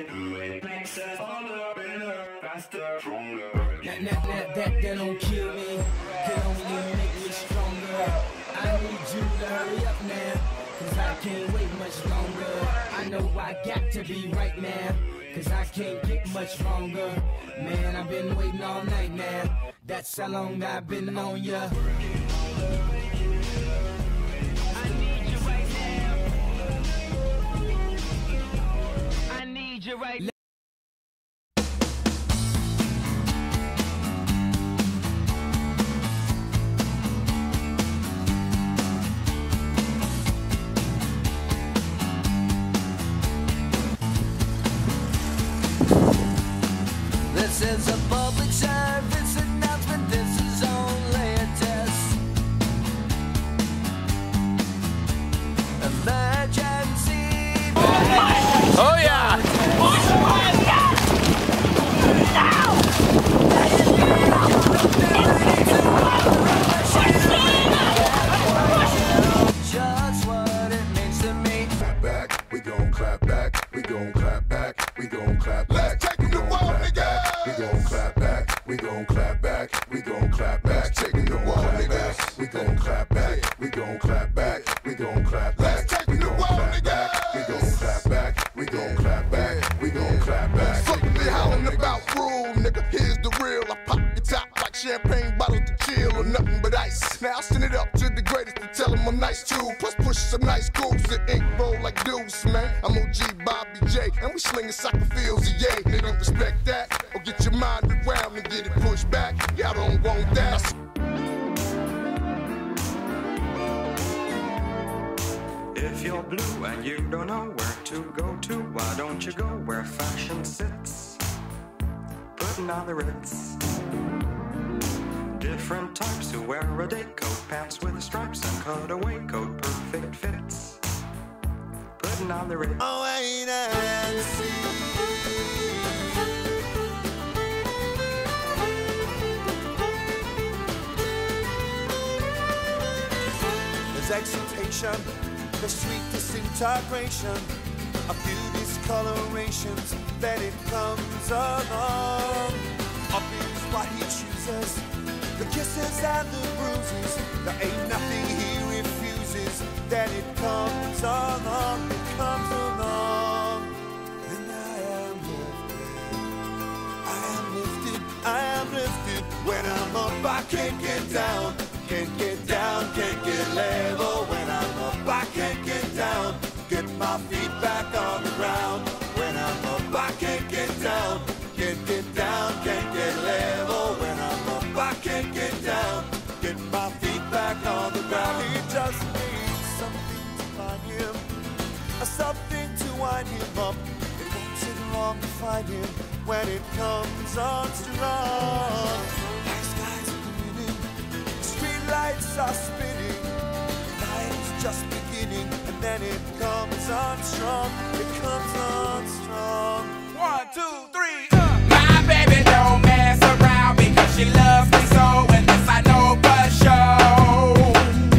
do it makes us harder, better, faster, stronger. That don't kill me, it only make me stronger. I need you to hurry up now, cause I can't wait much longer. I know I got to be right now, cause I can't get much longer. Man, I've been waiting all night now, that's how long I've been on ya. I need you right now, I need you right now. This is a public service announcement, this is only a test. Emergency. Oh yeah! Just what it means to me. Clap back, we gon' clap back, we gon' clap back, we gon' clap back. Taking the wall, nigga. We gon' clap back, we gon' clap back, we gon' clap back, Taking the wall, nigga. we gon' clap back, we gon' clap back, we gon' clap back, Taking the wall, nigga. we gon' clap back, we gon' clap back, we gon' clap back. Fuck what they hollering about rule, nigga. Here's the real. I pop your top like champagne bottles to chill or nothing but ice. Now I send it up to the greatest to tell them I'm nice too. Plus push some nice grooves and ink roll like deuce, man. I'm OG Bobby J, and we slinging soccer fields, yay. Nigga, respect that, or get your mind around and get it pushed back. Y'all don't want that. If you're blue and you don't know where to go to, why don't you go where fashion sits? Putting on the Ritz. Different types who wear a day coat, pants with stripes and cutaway coat, perfect fits. Putting on the Ritz. Oh, wait and see. There's exultation, the sweet disintegration of beauty's colorations, then it comes along. Up is what he chooses, the kisses and the bruises, there ain't nothing he refuses, then it comes along, it comes along. And I am lifted, I am lifted, when I'm up I can't get down. Can't get down, can't get level. When I'm up, I can't get down. Get my feet back on the ground. When I'm up, I can't get down. Can't get down, can't get level. When I'm up, I can't get down. Get my feet back on the ground. He just needs something to find him, something to wind him up. It won't take long to find him when it comes on strong. Lights are spinning, night's just beginning, and then it comes on strong, it comes on strong. 1, 2, 3, My baby don't mess around because she loves me so, and this I know for sure.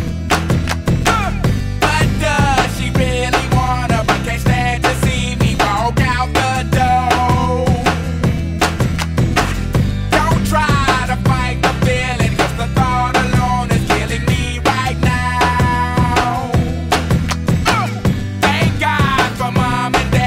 But does she really wanna, but can't stand to see me walk out the door? Don't try to fight the feeling, cause the thought alone is killing me right now. Thank God for mom and dad.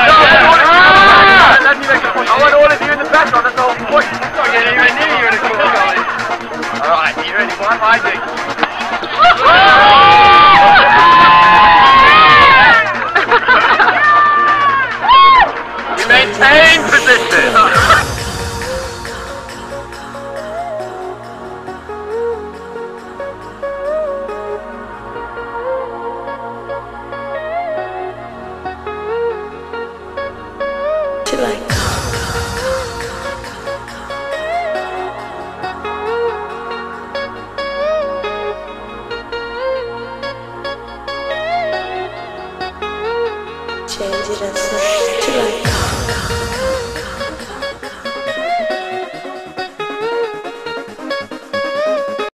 I want all of you in the background, that's the whole point. It's not getting anywhere near you in a cool college. Alright, you ready? One, I do. You maintain position. Change it as much to like